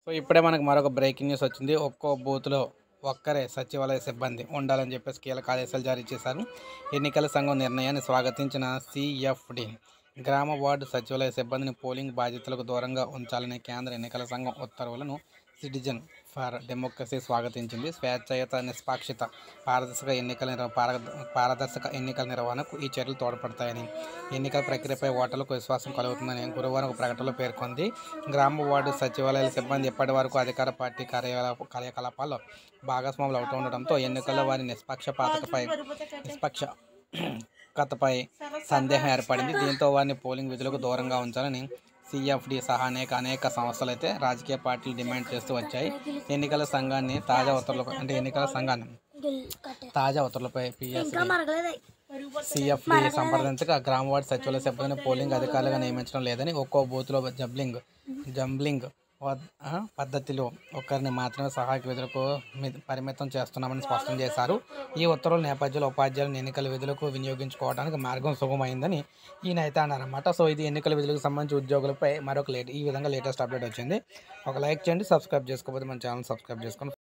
So ఇప్పుడే మనకు మరొక బ్రేకింగ్ న్యూస్ వచ్చింది. ఒక్కో బూత్‌లో ఒక్కరే సచివాలయ సిబ్బంది ఉండాలని చెప్పేసి కీలక ఆదేశాలు జారీ చేశారు. ఎన్నికల సంఘం నిర్ణయాన్ని స్వాగతించిన సీఎఫ్‌డి గ్రామ వార్డు సచివాలయ సిబ్బందిని పోలింగ్ బాధ్యతలకు దూరంగా ఉంచాలనే కేంద్ర ఎన్నికల సంఘం ఉత్తర్వులను సిటిజన్ ఫర్ డెమోక్రసీ స్వాగతించింది. స్వేచ్ఛాయుత, నిష్పాక్షిత, పారదర్శక ఎన్నికల నిర్వహణకు ఈ చర్యలు తోడ్పడతాయని, ఎన్నికల ప్రక్రియపై ఓటర్లకు విశ్వాసం కలుగుతుందని గురువారం ఒక ప్రకటనలో పేర్కొంది. గ్రామ వార్డు సచివాలయాల సిబ్బంది ఇప్పటి వరకు అధికార పార్టీ కార్యకలాపాల్లో భాగస్వాములు అవుతూ ఉండటంతో ఎన్నికల్లో వారి నిష్పక్షపాతకతపై సందేహం ఏర్పడింది. దీంతో వారిని పోలింగ్ విధులకు దూరంగా ఉంచాలని సీఎఫ్‌డి సహా అనేక సంస్థలు అయితే రాజకీయ పార్టీలు డిమాండ్ చేస్తూ వచ్చాయి. ఎన్నికల తాజా ఉత్తర్వులపై సీఎఫ్‌డి సంప్రదించగా గ్రామ వార్డు సచివాలయ సిబ్బందిని పోలింగ్ అధికారులుగా నియమించడం లేదని, ఒక్కో బూత్‌లో జంబ్లింగ్ పద్ధతిలో ఒక్కరిని మాత్రమే సహాయక విధులకు పరిమితం చేస్తున్నామని స్పష్టం చేశారు. ఈ ఉత్తర్వుల నేపథ్యంలో ఉపాధ్యాయులను ఎన్నికల విధులకు వినియోగించుకోవడానికి మార్గం సుగమమైందని ఈయన అయితే అన్నారన్నమాట. సో ఇది ఎన్నికల విధులకు సంబంధించి ఉద్యోగులపై మరొక ఈ విధంగా లేటెస్ట్ అప్డేట్ వచ్చింది. ఒక లైక్ చేయండి, సబ్స్క్రైబ్ చేసుకోకపోతే మన ఛానల్ సబ్స్క్రైబ్ చేసుకోండి.